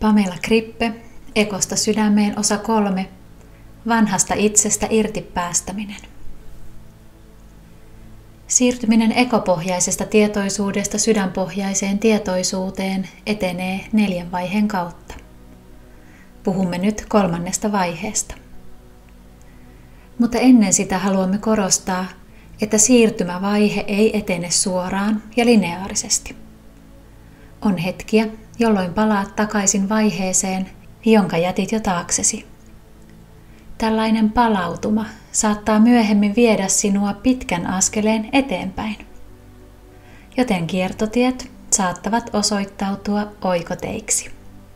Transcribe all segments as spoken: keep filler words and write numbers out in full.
Pamela Krippe, Ekosta sydämeen osa kolme, vanhasta itsestä irti päästäminen. Siirtyminen ekopohjaisesta tietoisuudesta sydänpohjaiseen tietoisuuteen etenee neljän vaiheen kautta. Puhumme nyt kolmannesta vaiheesta. Mutta ennen sitä haluamme korostaa, että siirtymävaihe ei etene suoraan ja lineaarisesti. On hetkiä, jolloin palaat takaisin vaiheeseen, jonka jätit jo taaksesi. Tällainen palautuma saattaa myöhemmin viedä sinua pitkän askeleen eteenpäin. Joten kiertotiet saattavat osoittautua oikoteiksi.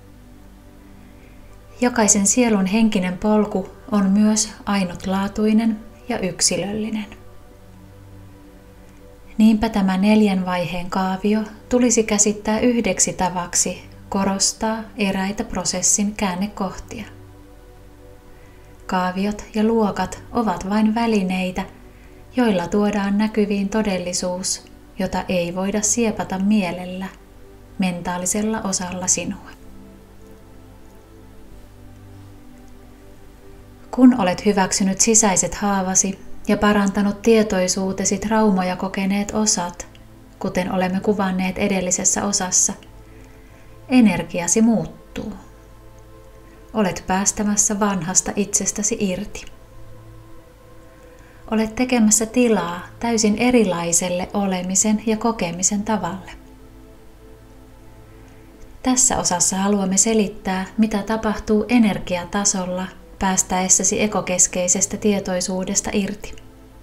Jokaisen sielun henkinen polku on myös ainutlaatuinen ja yksilöllinen. Niinpä tämä neljän vaiheen kaavio tulisi käsittää yhdeksi tavaksi korostaa eräitä prosessin käännekohtia. Kaaviot ja luokat ovat vain välineitä, joilla tuodaan näkyviin todellisuus, jota ei voida siepata mielellä, mentaalisella osalla sinua. Kun olet hyväksynyt sisäiset haavasi ja parantanut tietoisuutesi traumoja kokeneet osat, kuten olemme kuvanneet edellisessä osassa, energiasi muuttuu. Olet päästämässä vanhasta itsestäsi irti. Olet tekemässä tilaa täysin erilaiselle olemisen ja kokemisen tavalle. Tässä osassa haluamme selittää, mitä tapahtuu energiatasolla päästäessäsi ekokeskeisestä tietoisuudesta irti.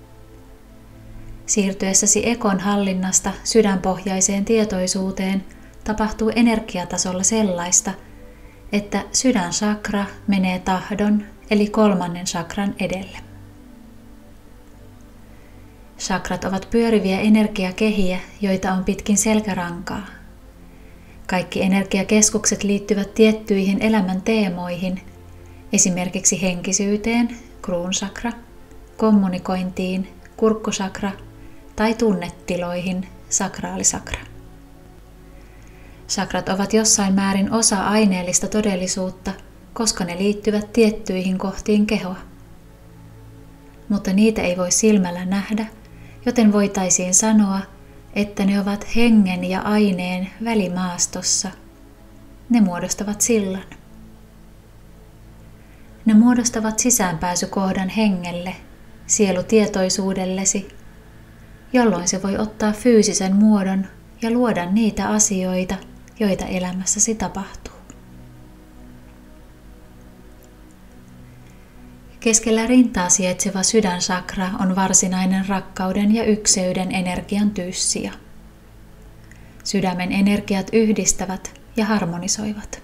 Siirtyessäsi ekon hallinnasta sydänpohjaiseen tietoisuuteen tapahtuu energiatasolla sellaista, että sydänchakra menee tahdon eli kolmannen chakran edelle. Chakrat ovat pyöriviä energiakehiä, joita on pitkin selkärankaa. Kaikki energiakeskukset liittyvät tiettyihin elämän teemoihin, esimerkiksi henkisyyteen, kruunchakra, kommunikointiin, kurkkuchakra tai tunnetiloihin, sakraalisakra. Chakrat ovat jossain määrin osa aineellista todellisuutta, koska ne liittyvät tiettyihin kohtiin kehoa. Mutta niitä ei voi silmällä nähdä, joten voitaisiin sanoa, että ne ovat hengen ja aineen välimaastossa. Ne muodostavat sillan. Ne muodostavat sisäänpääsykohdan hengelle, sielutietoisuudellesi, jolloin se voi ottaa fyysisen muodon ja luoda niitä asioita, joita elämässäsi tapahtuu. Keskellä rintaa sijaitseva sydänchakra on varsinainen rakkauden ja ykseyden energian tyyssija. Sydämen energiat yhdistävät ja harmonisoivat.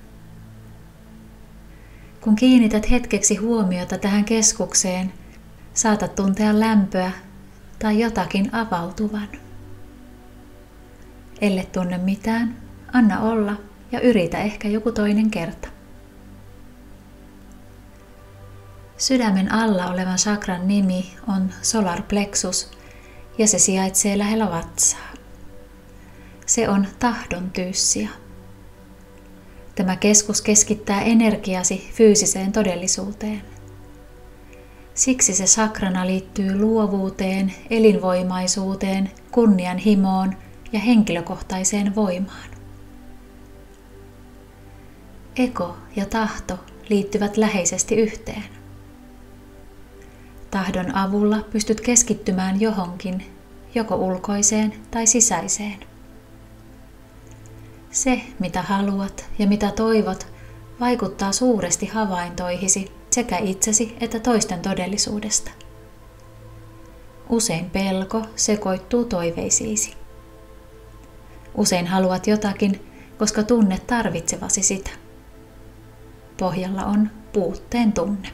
Kun kiinnität hetkeksi huomiota tähän keskukseen, saatat tuntea lämpöä tai jotakin avautuvan. Elle tunne mitään, anna olla ja yritä ehkä joku toinen kerta. Sydämen alla olevan chakran nimi on solar plexus ja se sijaitsee lähellä vatsaa. Se on tahdon tyyssija. Tämä keskus keskittää energiasi fyysiseen todellisuuteen. Siksi se chakrana liittyy luovuuteen, elinvoimaisuuteen, kunnianhimoon ja henkilökohtaiseen voimaan. Ego ja tahto liittyvät läheisesti yhteen. Tahdon avulla pystyt keskittymään johonkin, joko ulkoiseen tai sisäiseen. Se, mitä haluat ja mitä toivot, vaikuttaa suuresti havaintoihisi sekä itsesi että toisten todellisuudesta. Usein pelko sekoittuu toiveisiisi. Usein haluat jotakin, koska tunnet tarvitsevasi sitä. Pohjalla on puutteen tunne.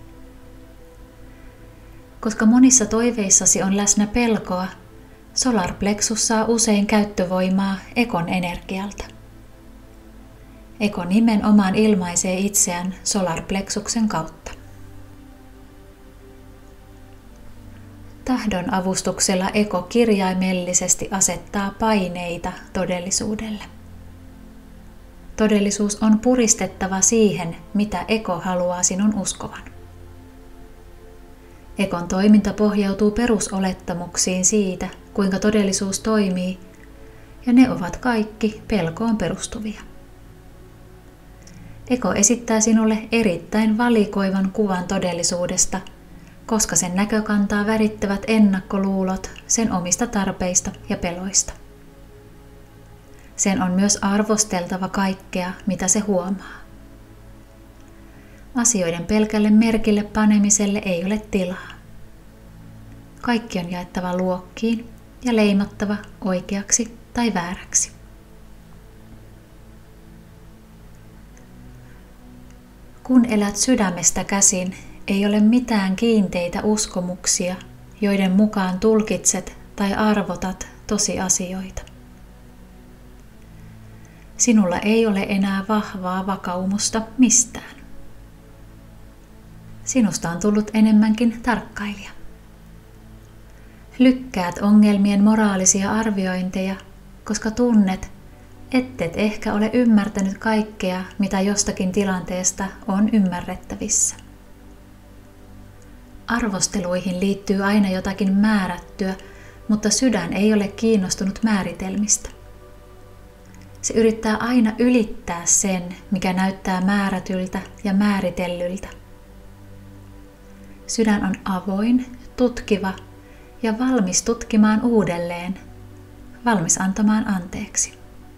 Koska monissa toiveissasi on läsnä pelkoa, solar plexus saa usein käyttövoimaa ekon energialta. Ego nimenomaan ilmaisee itseään solar plexuksen kautta. Tahdon avustuksella ego kirjaimellisesti asettaa paineita todellisuudelle. todellisuus on puristettava siihen, mitä ego haluaa sinun uskovan. Egon toiminta pohjautuu perusolettamuksiin siitä, kuinka todellisuus toimii, ja ne ovat kaikki pelkoon perustuvia. Ego esittää sinulle erittäin valikoivan kuvan todellisuudesta, koska sen näkökantaa värittävät ennakkoluulot sen omista tarpeista ja peloista. Sen on myös arvosteltava kaikkea, mitä se huomaa. Asioiden pelkälle merkille panemiselle ei ole tilaa. Kaikki on jaettava luokkiin ja leimattava oikeaksi tai vääräksi. Kun elät sydämestä käsin, ei ole mitään kiinteitä uskomuksia, joiden mukaan tulkitset tai arvotat tosiasioita. Sinulla ei ole enää vahvaa vakaumusta mistään. Sinusta on tullut enemmänkin tarkkailija. Lykkäät ongelmien moraalisia arviointeja, koska tunnet, ettet ehkä ole ymmärtänyt kaikkea, mitä jostakin tilanteesta on ymmärrettävissä. Arvosteluihin liittyy aina jotakin määrättyä, mutta sydän ei ole kiinnostunut määritelmistä. Se yrittää aina ylittää sen, mikä näyttää määrätyltä ja määritellyltä. Sydän on avoin, tutkiva ja valmis tutkimaan uudelleen, valmis antamaan anteeksi.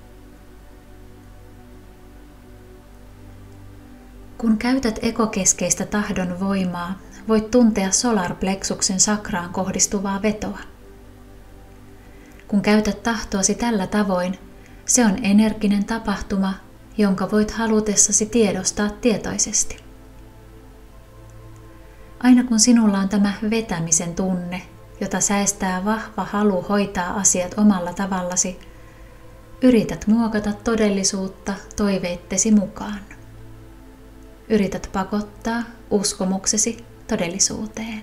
Kun käytät egokeskeistä tahdon voimaa, voit tuntea solarplexuksen sakraan kohdistuvaa vetoa. Kun käytät tahtoasi tällä tavoin, se on energinen tapahtuma, jonka voit halutessasi tiedostaa tietoisesti. Aina kun sinulla on tämä vetämisen tunne, jota säestää vahva halu hoitaa asiat omalla tavallasi, yrität muokata todellisuutta toiveittesi mukaan. Yrität pakottaa uskomuksesi todellisuuteen.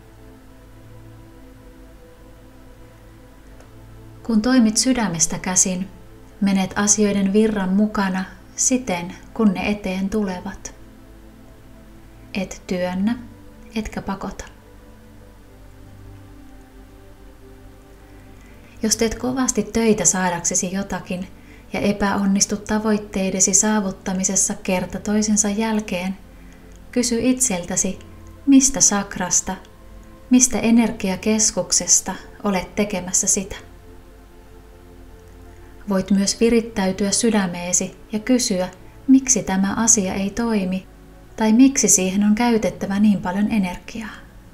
Kun toimit sydämestä käsin, menet asioiden virran mukana siten, kun ne eteen tulevat. Et työnnä, etkä pakota. Jos teet kovasti töitä saadaksesi jotakin ja epäonnistut tavoitteidesi saavuttamisessa kerta toisensa jälkeen, kysy itseltäsi, mistä sakrasta, mistä energiakeskuksesta olet tekemässä sitä. Voit myös virittäytyä sydämeesi ja kysyä, miksi tämä asia ei toimi tai miksi siihen on käytettävä niin paljon energiaa.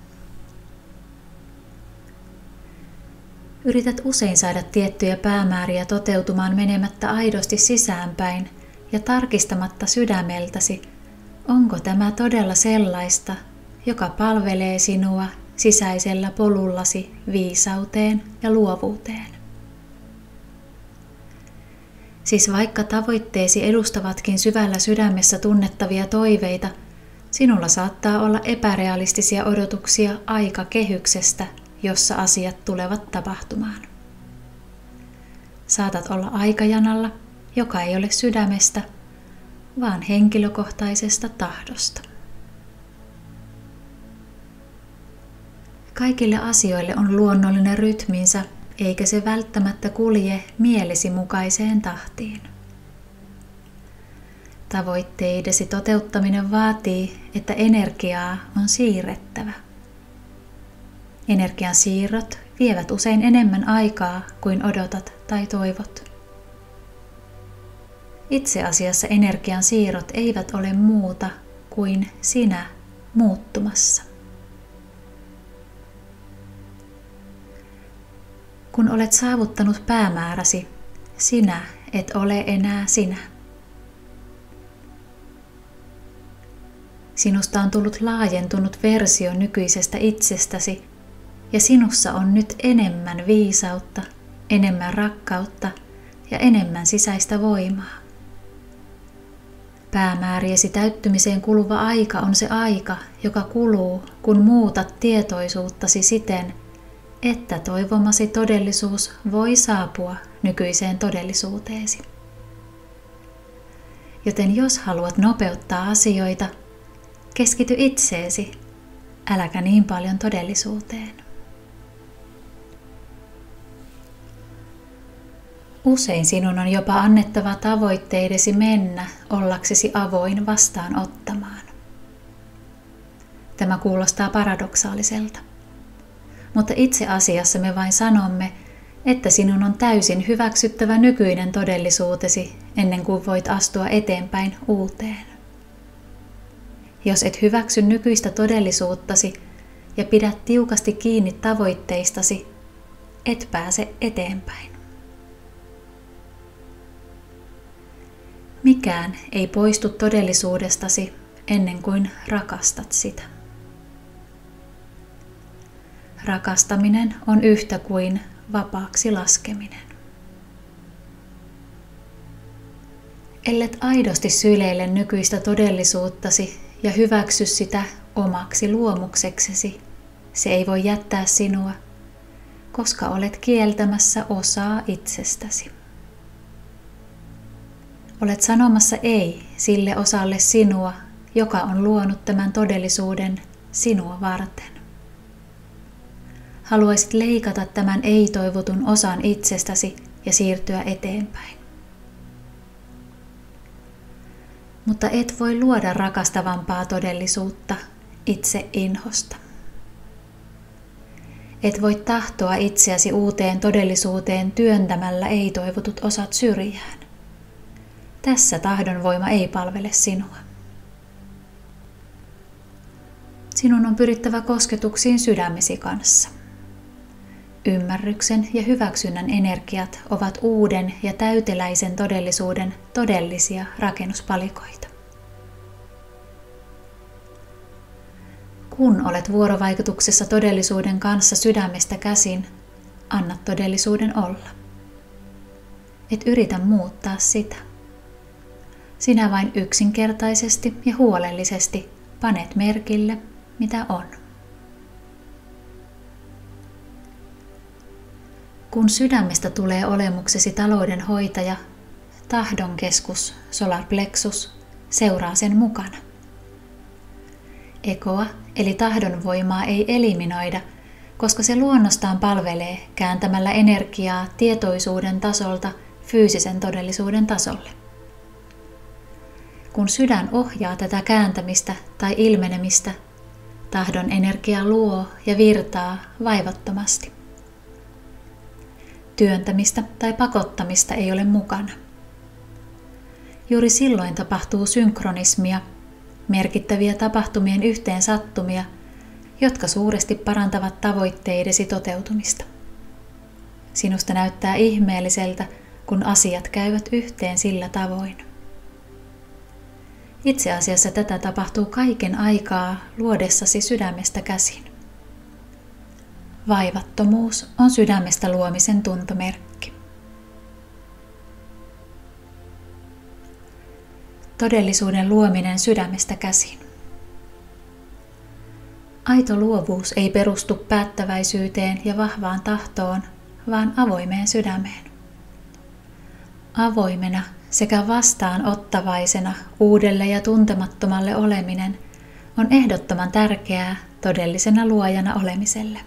Yrität usein saada tiettyjä päämääriä toteutumaan menemättä aidosti sisäänpäin ja tarkistamatta sydämeltäsi, onko tämä todella sellaista, joka palvelee sinua sisäisellä polullasi viisauteen ja luovuuteen. Siis vaikka tavoitteesi edustavatkin syvällä sydämessä tunnettavia toiveita, sinulla saattaa olla epärealistisia odotuksia aikakehyksestä, jossa asiat tulevat tapahtumaan. Saatat olla aikajanalla, joka ei ole sydämestä, vaan henkilökohtaisesta tahdosta. Kaikille asioille on luonnollinen rytminsä, eikä se välttämättä kulje mielesi mukaiseen tahtiin. Tavoitteidesi toteuttaminen vaatii, että energiaa on siirrettävä. Energian siirrot vievät usein enemmän aikaa kuin odotat tai toivot. Itse asiassa energian siirrot eivät ole muuta kuin sinä muuttumassa. Kun olet saavuttanut päämääräsi, sinä et ole enää sinä. Sinusta on tullut laajentunut versio nykyisestä itsestäsi, ja sinussa on nyt enemmän viisautta, enemmän rakkautta ja enemmän sisäistä voimaa. Päämääriesi täyttymiseen kuluva aika on se aika, joka kuluu, kun muutat tietoisuuttasi siten, että toivomasi todellisuus voi saapua nykyiseen todellisuuteesi. Joten jos haluat nopeuttaa asioita, keskity itseesi, äläkä niin paljon todellisuuteen. Usein sinun on jopa annettava tavoitteidesi mennä ollaksesi avoin vastaanottamaan. Tämä kuulostaa paradoksaaliselta, mutta itse asiassa me vain sanomme, että sinun on täysin hyväksyttävä nykyinen todellisuutesi ennen kuin voit astua eteenpäin uuteen. Jos et hyväksy nykyistä todellisuuttasi ja pidä tiukasti kiinni tavoitteistasi, et pääse eteenpäin. Mikään ei poistu todellisuudestasi ennen kuin rakastat sitä. Rakastaminen on yhtä kuin vapaaksi laskeminen. Ellet aidosti syleile nykyistä todellisuuttasi ja hyväksy sitä omaksi luomukseksesi, se ei voi jättää sinua, koska olet kieltämässä osaa itsestäsi. Olet sanomassa ei sille osalle sinua, joka on luonut tämän todellisuuden sinua varten. Haluaisit leikata tämän ei-toivotun osan itsestäsi ja siirtyä eteenpäin. Mutta et voi luoda rakastavampaa todellisuutta itse inhosta. Et voi tahtoa itseäsi uuteen todellisuuteen työntämällä ei-toivotut osat syrjään. Tässä tahdonvoima ei palvele sinua. Sinun on pyrittävä kosketuksiin sydämesi kanssa. Ymmärryksen ja hyväksynnän energiat ovat uuden ja täyteläisen todellisuuden todellisia rakennuspalikoita. Kun olet vuorovaikutuksessa todellisuuden kanssa sydämestä käsin, anna todellisuuden olla. Et yritä muuttaa sitä. Sinä vain yksinkertaisesti ja huolellisesti panet merkille, mitä on. Kun sydämestä tulee olemuksesi talouden hoitaja, tahdon keskus, solar plexus, seuraa sen mukana. Ekoa eli tahdonvoimaa ei eliminoida, koska se luonnostaan palvelee kääntämällä energiaa tietoisuuden tasolta fyysisen todellisuuden tasolle. Kun sydän ohjaa tätä kääntämistä tai ilmenemistä, tahdon energia luo ja virtaa vaivattomasti. Työntämistä tai pakottamista ei ole mukana. Juuri silloin tapahtuu synkronismia, merkittäviä tapahtumien yhteen sattumia, jotka suuresti parantavat tavoitteidesi toteutumista. Sinusta näyttää ihmeelliseltä, kun asiat käyvät yhteen sillä tavoin. Itse asiassa tätä tapahtuu kaiken aikaa luodessasi sydämestä käsin. Vaivattomuus on sydämestä luomisen tuntomerkki. Todellisuuden luominen sydämestä käsin. Aito luovuus ei perustu päättäväisyyteen ja vahvaan tahtoon, vaan avoimeen sydämeen. Avoimena sekä vastaanottavaisena uudelle ja tuntemattomalle oleminen on ehdottoman tärkeää todellisena luojana olemiselle.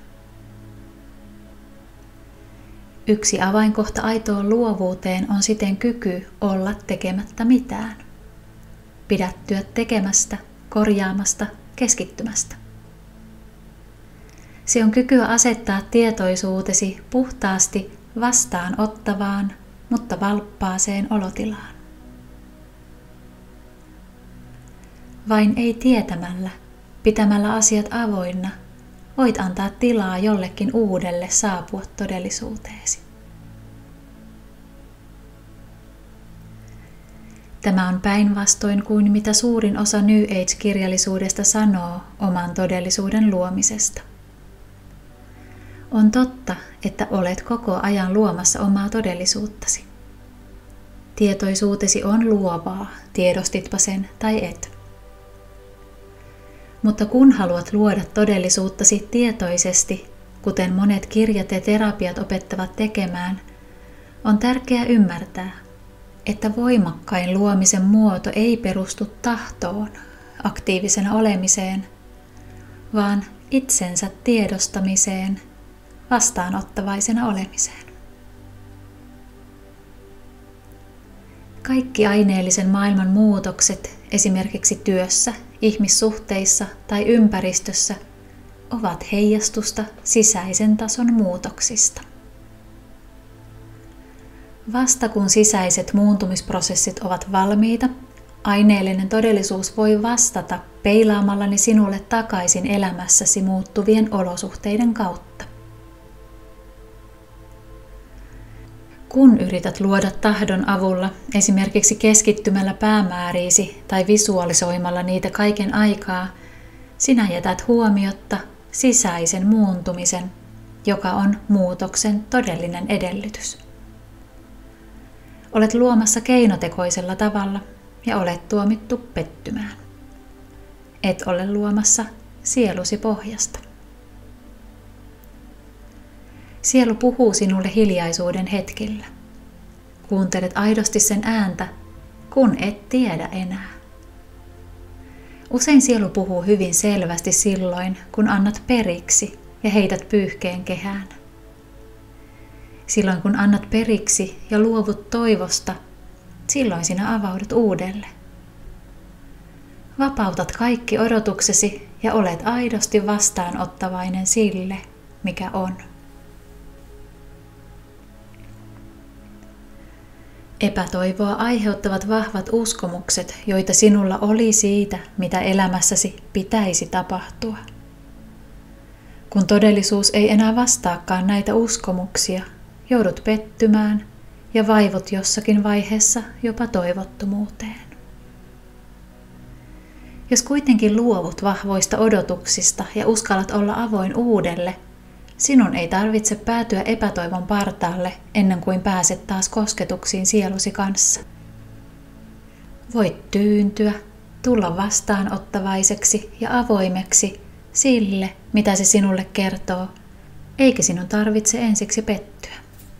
Yksi avainkohta aitoon luovuuteen on siten kyky olla tekemättä mitään. Pidättyä tekemästä, korjaamasta, keskittymästä. Se on kykyä asettaa tietoisuutesi puhtaasti vastaanottavaan, mutta valppaaseen olotilaan. Vain ei tietämällä, pitämällä asiat avoinna, voit antaa tilaa jollekin uudelle saapua todellisuuteesi. Tämä on päinvastoin kuin mitä suurin osa New Age-kirjallisuudesta sanoo oman todellisuuden luomisesta. On totta, että olet koko ajan luomassa omaa todellisuuttasi. Tietoisuutesi on luovaa, tiedostitpa sen tai et. Mutta kun haluat luoda todellisuuttasi tietoisesti, kuten monet kirjat ja terapiat opettavat tekemään, on tärkeää ymmärtää, että voimakkain luomisen muoto ei perustu tahtoon, aktiivisena olemiseen, vaan itsensä tiedostamiseen, vastaanottavaisena olemiseen. Kaikki aineellisen maailman muutokset, esimerkiksi työssä, ihmissuhteissa tai ympäristössä, ovat heijastusta sisäisen tason muutoksista. Vasta kun sisäiset muuntumisprosessit ovat valmiita, aineellinen todellisuus voi vastata peilaamallani sinulle takaisin elämässäsi muuttuvien olosuhteiden kautta. Kun yrität luoda tahdon avulla, esimerkiksi keskittymällä päämääriisi tai visualisoimalla niitä kaiken aikaa, sinä jätät huomiotta sisäisen muuntumisen, joka on muutoksen todellinen edellytys. Olet luomassa keinotekoisella tavalla ja olet tuomittu pettymään. Et ole luomassa sielusi pohjasta. Sielu puhuu sinulle hiljaisuuden hetkillä. Kuuntelet aidosti sen ääntä, kun et tiedä enää. Usein sielu puhuu hyvin selvästi silloin, kun annat periksi ja heität pyyhkeen kehään. Silloin kun annat periksi ja luovut toivosta, silloin sinä avaudut uudelle. Vapautat kaikki odotuksesi ja olet aidosti vastaanottavainen sille, mikä on. Epätoivoa aiheuttavat vahvat uskomukset, joita sinulla oli siitä, mitä elämässäsi pitäisi tapahtua. Kun todellisuus ei enää vastaakaan näitä uskomuksia, joudut pettymään ja vaivut jossakin vaiheessa jopa toivottomuuteen. Jos kuitenkin luovut vahvoista odotuksista ja uskallat olla avoin uudelle, sinun ei tarvitse päätyä epätoivon partaalle ennen kuin pääset taas kosketuksiin sielusi kanssa. Voit tyyntyä, tulla vastaanottavaiseksi ja avoimeksi sille, mitä se sinulle kertoo, eikä sinun tarvitse ensiksi pettyä.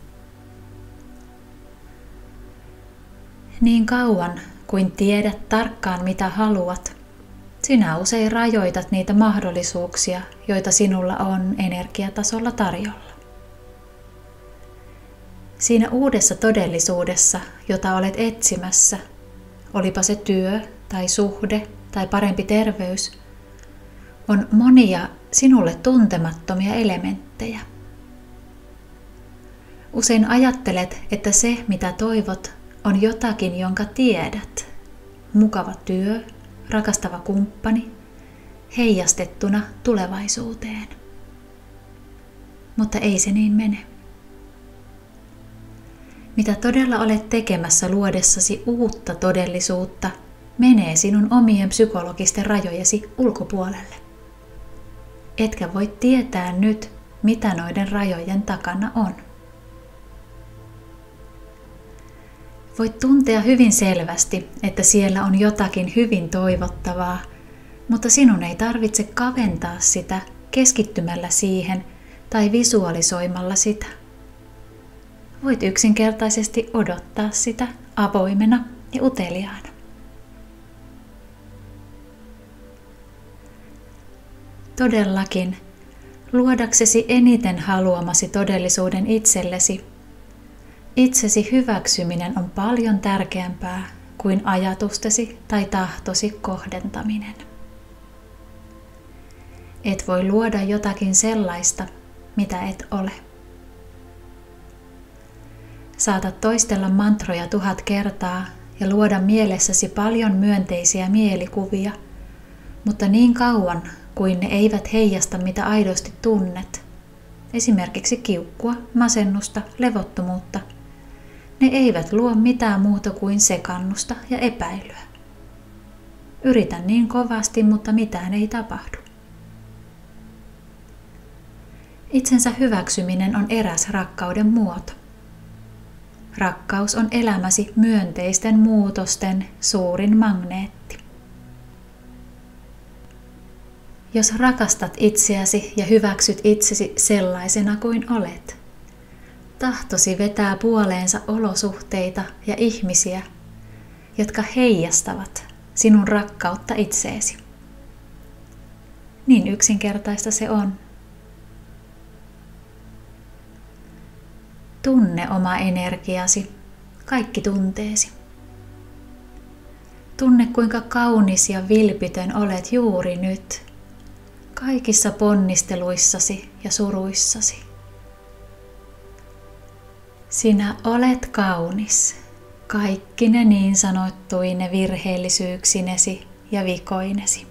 Niin kauan kuin tiedät tarkkaan mitä haluat, sinä usein rajoitat niitä mahdollisuuksia, joita sinulla on energiatasolla tarjolla. Siinä uudessa todellisuudessa, jota olet etsimässä, olipa se työ tai suhde tai parempi terveys, on monia sinulle tuntemattomia elementtejä. Usein ajattelet, että se mitä toivot on jotakin, jonka tiedät. Mukava työ, rakastava kumppani, heijastettuna tulevaisuuteen. Mutta ei se niin mene. Mitä todella olet tekemässä luodessasi uutta todellisuutta, menee sinun omien psykologisten rajojesi ulkopuolelle. Etkä voi tietää nyt, mitä noiden rajojen takana on. Voit tuntea hyvin selvästi, että siellä on jotakin hyvin toivottavaa, mutta sinun ei tarvitse kaventaa sitä keskittymällä siihen tai visualisoimalla sitä. Voit yksinkertaisesti odottaa sitä avoimena ja uteliaana. Todellakin, luodaksesi eniten haluamasi todellisuuden itsellesi, itsesi hyväksyminen on paljon tärkeämpää kuin ajatustesi tai tahtosi kohdentaminen. Et voi luoda jotakin sellaista, mitä et ole. Saatat toistella mantroja tuhat kertaa ja luoda mielessäsi paljon myönteisiä mielikuvia, mutta niin kauan kuin ne eivät heijasta mitä aidosti tunnet, esimerkiksi kiukkua, masennusta, levottomuutta, ne eivät luo mitään muuta kuin sekannusta ja epäilyä. Yritän niin kovasti, mutta mitään ei tapahdu. Itsensä hyväksyminen on eräs rakkauden muoto. Rakkaus on elämäsi myönteisten muutosten suurin magneetti. Jos rakastat itseäsi ja hyväksyt itsesi sellaisena kuin olet, tahtosi vetää puoleensa olosuhteita ja ihmisiä, jotka heijastavat sinun rakkautta itseesi. Niin yksinkertaista se on. Tunne oma energiasi, kaikki tunteesi. Tunne, kuinka kaunis ja vilpitön olet juuri nyt, kaikissa ponnisteluissasi ja suruissasi. Sinä olet kaunis, kaikki ne niin sanottuine virheellisyyksinesi ja vikoinesi.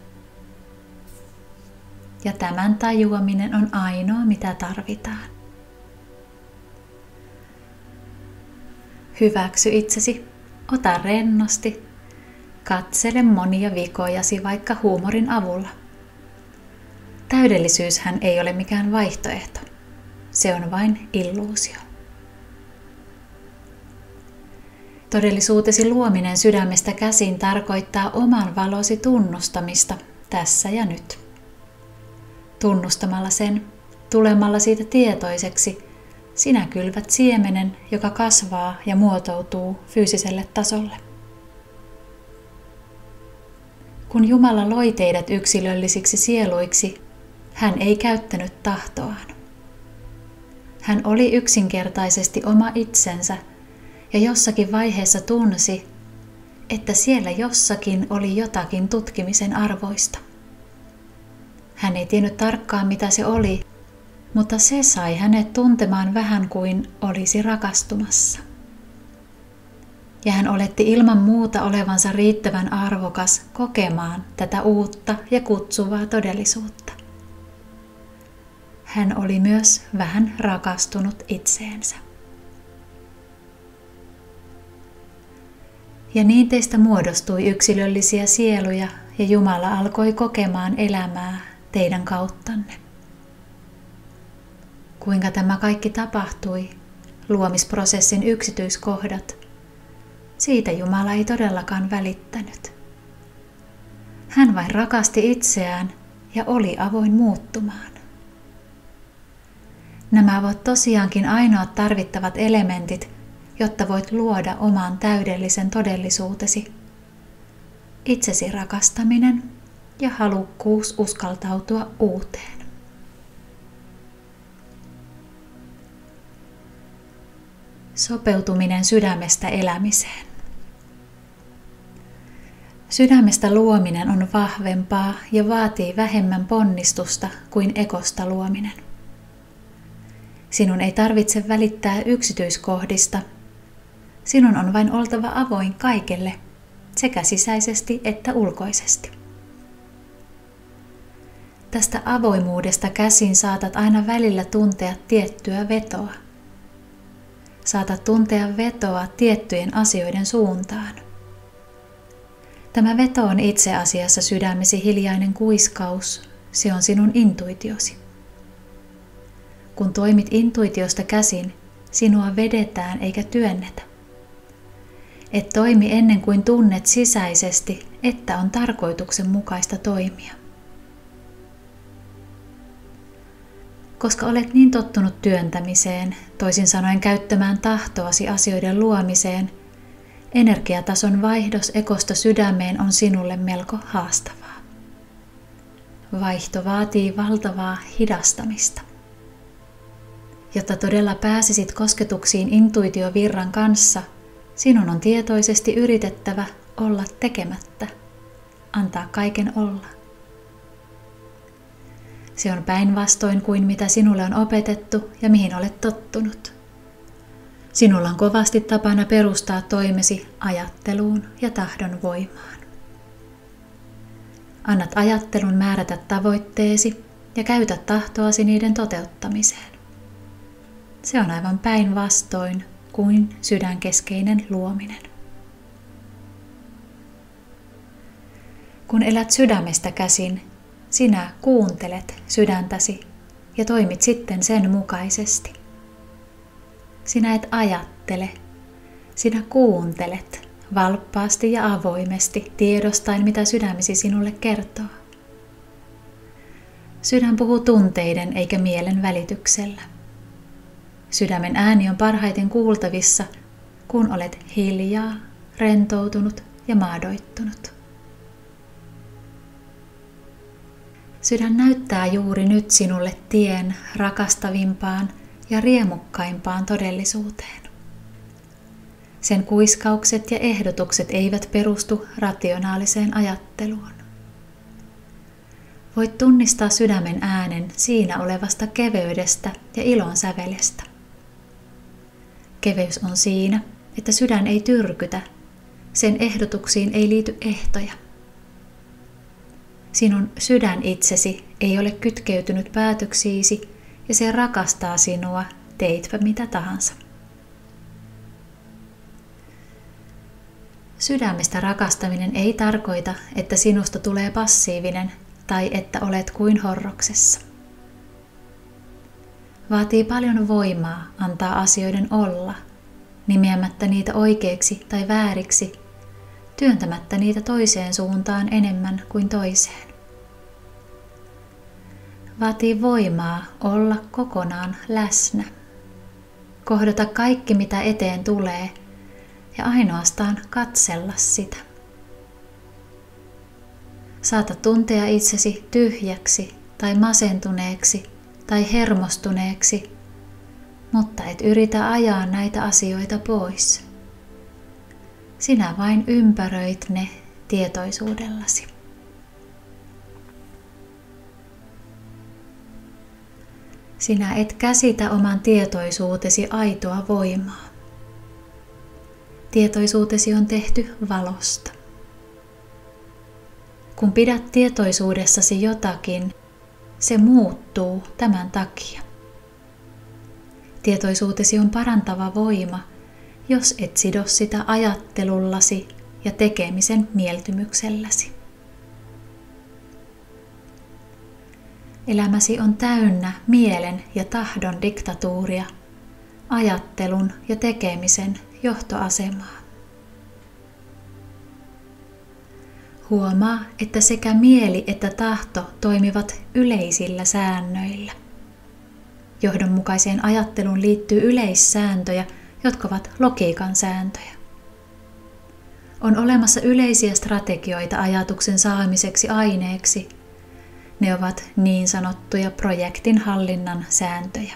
Ja tämän tajuaminen on ainoa, mitä tarvitaan. Hyväksy itsesi, ota rennosti, katsele monia vikojasi vaikka huumorin avulla. Täydellisyyshän ei ole mikään vaihtoehto, se on vain illuusio. Todellisuutesi luominen sydämestä käsin tarkoittaa oman valosi tunnustamista tässä ja nyt. Tunnustamalla sen, tulemalla siitä tietoiseksi, sinä kylvät siemenen, joka kasvaa ja muotoutuu fyysiselle tasolle. Kun Jumala loi teidät yksilöllisiksi sieluiksi, hän ei käyttänyt tahtoaan. Hän oli yksinkertaisesti oma itsensä ja jossakin vaiheessa tunsi, että siellä jossakin oli jotakin tutkimisen arvoista. Hän ei tiennyt tarkkaan, mitä se oli, mutta se sai hänet tuntemaan vähän kuin olisi rakastumassa. Ja hän oletti ilman muuta olevansa riittävän arvokas kokemaan tätä uutta ja kutsuvaa todellisuutta. Hän oli myös vähän rakastunut itseensä. Ja niin teistä muodostui yksilöllisiä sieluja ja Jumala alkoi kokemaan elämää teidän kauttanne. Kuinka tämä kaikki tapahtui, luomisprosessin yksityiskohdat, siitä Jumala ei todellakaan välittänyt. Hän vain rakasti itseään ja oli avoin muuttumaan. Nämä ovat tosiaankin ainoat tarvittavat elementit, jotta voit luoda oman täydellisen todellisuutesi. Itsesi rakastaminen ja halukkuus uskaltautua uuteen. Sopeutuminen sydämestä elämiseen. Sydämestä luominen on vahvempaa ja vaatii vähemmän ponnistusta kuin egosta luominen. Sinun ei tarvitse välittää yksityiskohdista. Sinun on vain oltava avoin kaikelle, sekä sisäisesti että ulkoisesti. Tästä avoimuudesta käsin saatat aina välillä tuntea tiettyä vetoa. Saatat tuntea vetoa tiettyjen asioiden suuntaan. Tämä veto on itse asiassa sydämesi hiljainen kuiskaus, se on sinun intuitiosi. Kun toimit intuitiosta käsin, sinua vedetään eikä työnnetä. Et toimi ennen kuin tunnet sisäisesti, että on tarkoituksenmukaista toimia. Koska olet niin tottunut työntämiseen, toisin sanoen käyttämään tahtoasi asioiden luomiseen, energiatason vaihdos ekosta sydämeen on sinulle melko haastavaa. Vaihto vaatii valtavaa hidastamista. Jotta todella pääsisit kosketuksiin intuitiovirran kanssa, sinun on tietoisesti yritettävä olla tekemättä, antaa kaiken olla. Se on päinvastoin kuin mitä sinulle on opetettu ja mihin olet tottunut. Sinulla on kovasti tapana perustaa toimesi ajatteluun ja tahdon voimaan. Annat ajattelun määrätä tavoitteesi ja käytä tahtoasi niiden toteuttamiseen. Se on aivan päinvastoin kuin sydänkeskeinen luominen. Kun elät sydämestä käsin, sinä kuuntelet sydäntäsi ja toimit sitten sen mukaisesti. Sinä et ajattele, sinä kuuntelet valppaasti ja avoimesti tiedostaen, mitä sydämesi sinulle kertoo. Sydän puhuu tunteiden eikä mielen välityksellä. Sydämen ääni on parhaiten kuultavissa, kun olet hiljaa, rentoutunut ja maadoittunut. Sydän näyttää juuri nyt sinulle tien rakastavimpaan ja riemukkaimpaan todellisuuteen. Sen kuiskaukset ja ehdotukset eivät perustu rationaaliseen ajatteluun. Voit tunnistaa sydämen äänen siinä olevasta keveydestä ja ilon sävelestä. Keveys on siinä, että sydän ei tyrkytä, sen ehdotuksiin ei liity ehtoja. Sinun sydän itsesi ei ole kytkeytynyt päätöksiisi ja se rakastaa sinua, teitpä mitä tahansa. Sydämestä rakastaminen ei tarkoita, että sinusta tulee passiivinen tai että olet kuin horroksessa. Vaatii paljon voimaa antaa asioiden olla, nimeämättä niitä oikeiksi tai vääriksi, työntämättä niitä toiseen suuntaan enemmän kuin toiseen. Vaatii voimaa olla kokonaan läsnä, kohdata kaikki mitä eteen tulee ja ainoastaan katsella sitä. Saatat tuntea itsesi tyhjäksi tai masentuneeksi tai hermostuneeksi, mutta et yritä ajaa näitä asioita pois. Sinä vain ympäröit ne tietoisuudellasi. Sinä et käsitä oman tietoisuutesi aitoa voimaa. Tietoisuutesi on tehty valosta. Kun pidät tietoisuudessasi jotakin, se muuttuu tämän takia. Tietoisuutesi on parantava voima, jos et sido sitä ajattelullasi ja tekemisen mieltymykselläsi. Elämäsi on täynnä mielen ja tahdon diktatuuria, ajattelun ja tekemisen johtoasemaa. Huomaa, että sekä mieli että tahto toimivat yleisillä säännöillä. Johdonmukaiseen ajatteluun liittyy yleissääntöjä, jotka ovat logiikan sääntöjä. On olemassa yleisiä strategioita ajatuksen saamiseksi aineeksi. Ne ovat niin sanottuja projektin hallinnan sääntöjä.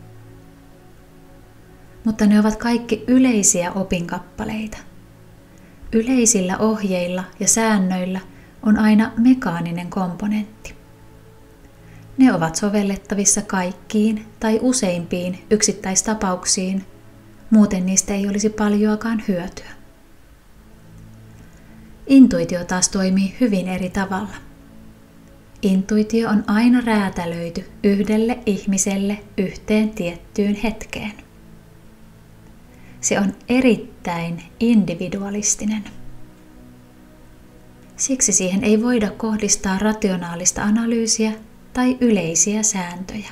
Mutta ne ovat kaikki yleisiä opinkappaleita. Yleisillä ohjeilla ja säännöillä on aina mekaaninen komponentti. Ne ovat sovellettavissa kaikkiin tai useimpiin yksittäistapauksiin, muuten niistä ei olisi paljoakaan hyötyä. Intuitio taas toimii hyvin eri tavalla. Intuitio on aina räätälöity yhdelle ihmiselle yhteen tiettyyn hetkeen. Se on erittäin individualistinen. Siksi siihen ei voida kohdistaa rationaalista analyysiä tai yleisiä sääntöjä.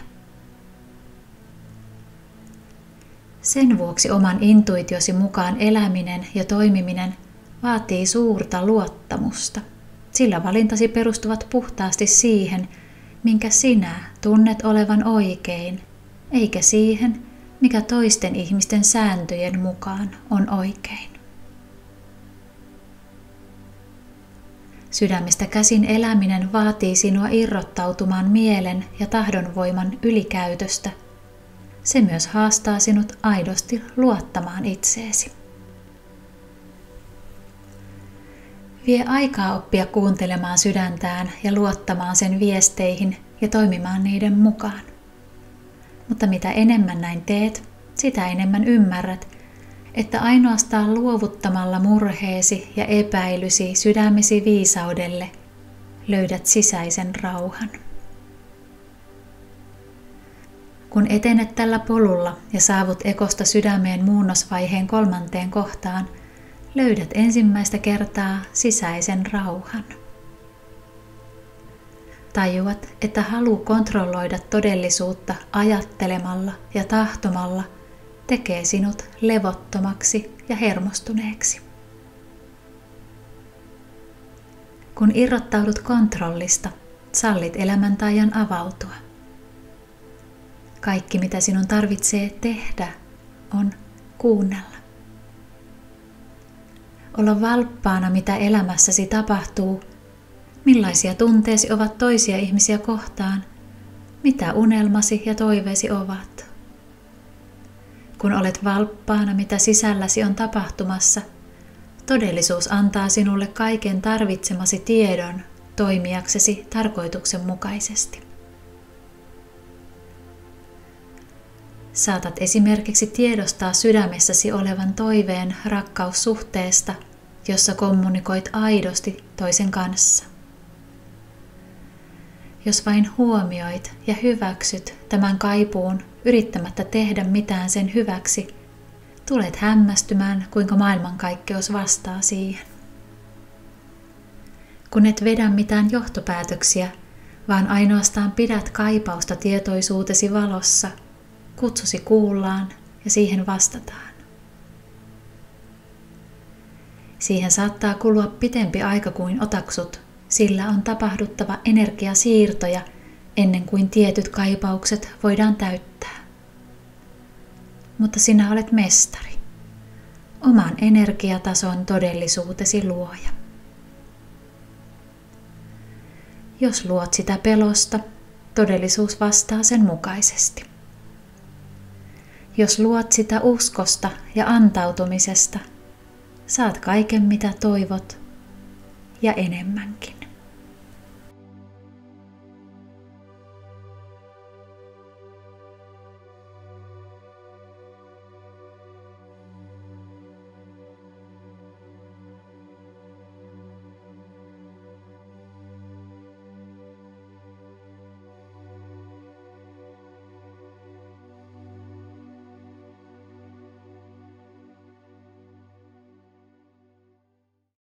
Sen vuoksi oman intuitiosi mukaan eläminen ja toimiminen vaatii suurta luottamusta, sillä valintasi perustuvat puhtaasti siihen, minkä sinä tunnet olevan oikein, eikä siihen, mikä toisten ihmisten sääntöjen mukaan on oikein. Sydämestä käsin eläminen vaatii sinua irrottautumaan mielen ja tahdonvoiman ylikäytöstä. Se myös haastaa sinut aidosti luottamaan itseesi. Vie aikaa oppia kuuntelemaan sydäntään ja luottamaan sen viesteihin ja toimimaan niiden mukaan. Mutta mitä enemmän näin teet, sitä enemmän ymmärrät, että ainoastaan luovuttamalla murheesi ja epäilysi sydämesi viisaudelle löydät sisäisen rauhan. Kun etenet tällä polulla ja saavut ekosta sydämeen muunnosvaiheen kolmanteen kohtaan, löydät ensimmäistä kertaa sisäisen rauhan. Tajuat, että halu kontrolloida todellisuutta ajattelemalla ja tahtomalla tekee sinut levottomaksi ja hermostuneeksi. Kun irrottaudut kontrollista, sallit elämäntaian avautua. Kaikki, mitä sinun tarvitsee tehdä, on kuunnella. Olla valppaana, mitä elämässäsi tapahtuu, millaisia tunteesi ovat toisia ihmisiä kohtaan, mitä unelmasi ja toiveesi ovat. Kun olet valppaana, mitä sisälläsi on tapahtumassa, todellisuus antaa sinulle kaiken tarvitsemasi tiedon toimijaksesi tarkoituksenmukaisesti. Saatat esimerkiksi tiedostaa sydämessäsi olevan toiveen rakkaussuhteesta, jossa kommunikoit aidosti toisen kanssa. Jos vain huomioit ja hyväksyt tämän kaipuun yrittämättä tehdä mitään sen hyväksi, tulet hämmästymään, kuinka maailmankaikkeus vastaa siihen. Kun et vedä mitään johtopäätöksiä, vaan ainoastaan pidät kaipausta tietoisuutesi valossa, kutsusi kuullaan ja siihen vastataan. Siihen saattaa kulua pitempi aika kuin otaksut, sillä on tapahduttava energiasiirtoja ennen kuin tietyt kaipaukset voidaan täyttää. Mutta sinä olet mestari, oman energiatason todellisuutesi luoja. Jos luot sitä pelosta, todellisuus vastaa sen mukaisesti. Jos luot sitä uskosta ja antautumisesta, saat kaiken mitä toivot ja enemmänkin.